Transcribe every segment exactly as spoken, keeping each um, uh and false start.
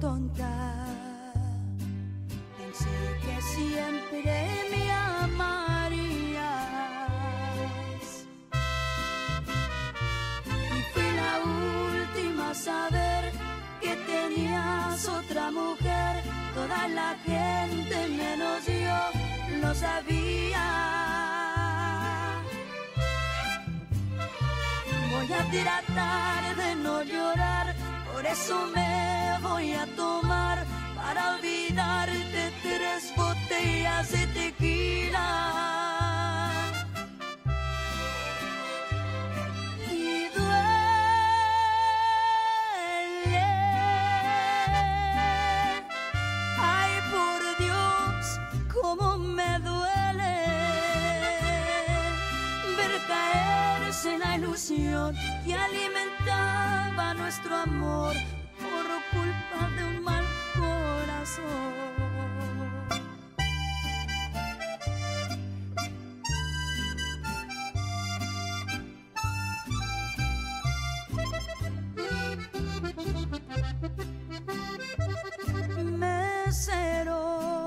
tonta, pensé que siempre me amarías, y fui la última a saber que tenías otra mujer. Toda la gente menos yo lo sabía. Voy a tratar de no llorar, por eso me voy a tomar para olvidarte tres botellas de tequila. Y duele, ay por Dios, cómo me duele ver caerse la ilusión que alimentaba nuestro amor por culpa de un mal corazón. Mesero,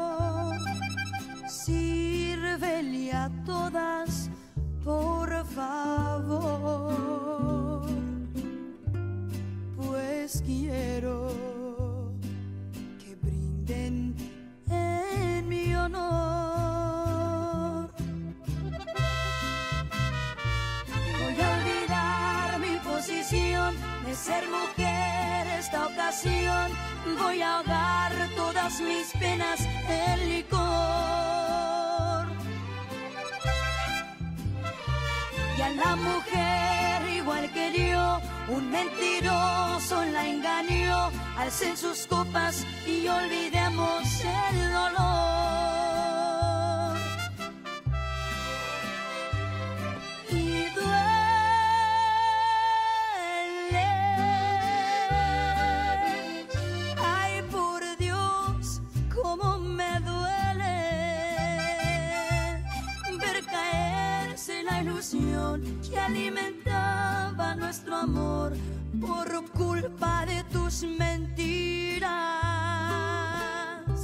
sírvele a todas, por favor, pues quiero que brinden en mi honor. Voy a olvidar mi posición de ser mujer esta ocasión. Voy a ahogar todas mis penas en licor. Y a la mujer igual que yo, un mentiroso la engañó. Alcen sus copas y olvidemos el dolor. Y duele, ay por Dios, cómo me duele ver caerse la ilusión que alimentaba nuestro amor por culpa de tus mentiras.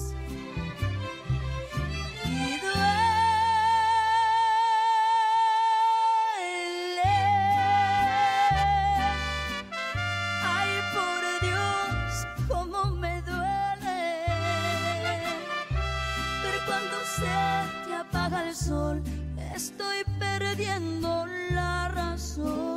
Y duele, ay por Dios, cómo me duele ver cuando se te apaga el sol. Estoy perdiendo la razón.